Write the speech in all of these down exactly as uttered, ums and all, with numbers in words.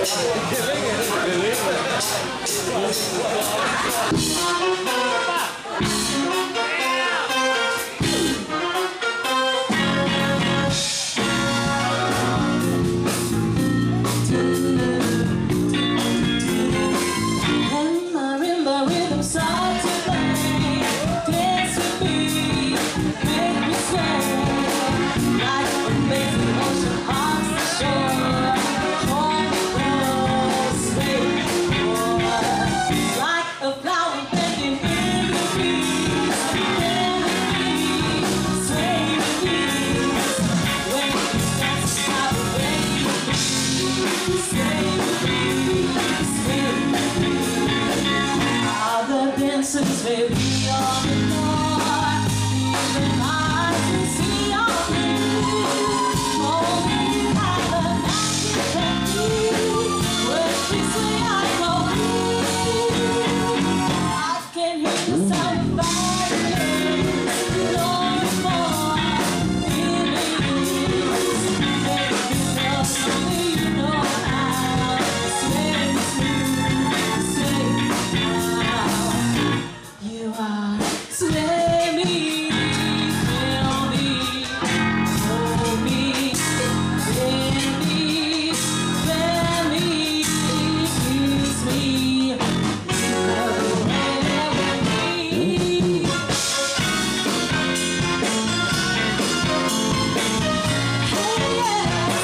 Since we be on the floor, even I can see on you. Only you have a magic technique. When we say I go through, I can hear the sound of violence. Long before feelings, baby, love only you know how. Sway smooth, sway now. You are sway me, feel me, hold me, hear me, bear me, kiss me, love me. Hey, yeah,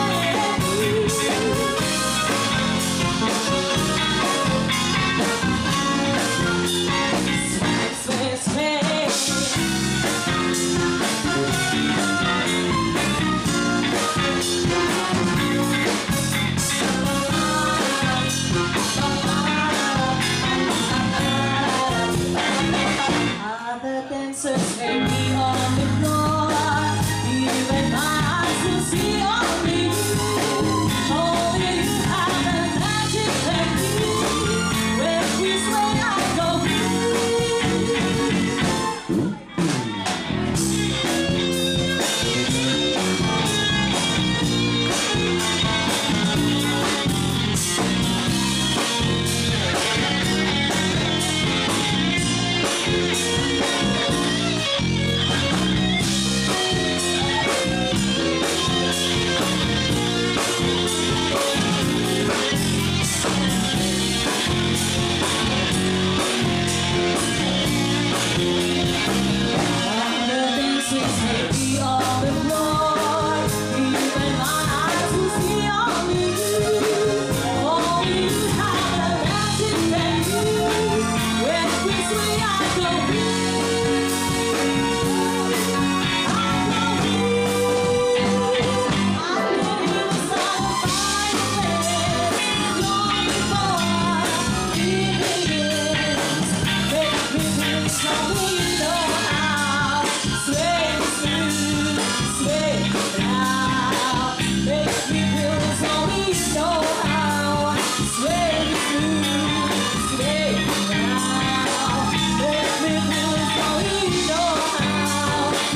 sway, sway, other dancers may be on the floor, even my eyes will see only you. Only you have a magic technique. When we sway, I go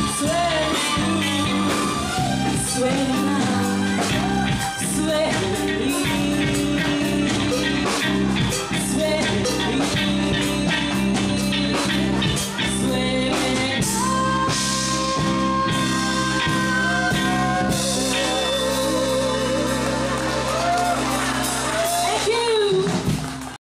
sway now, sway.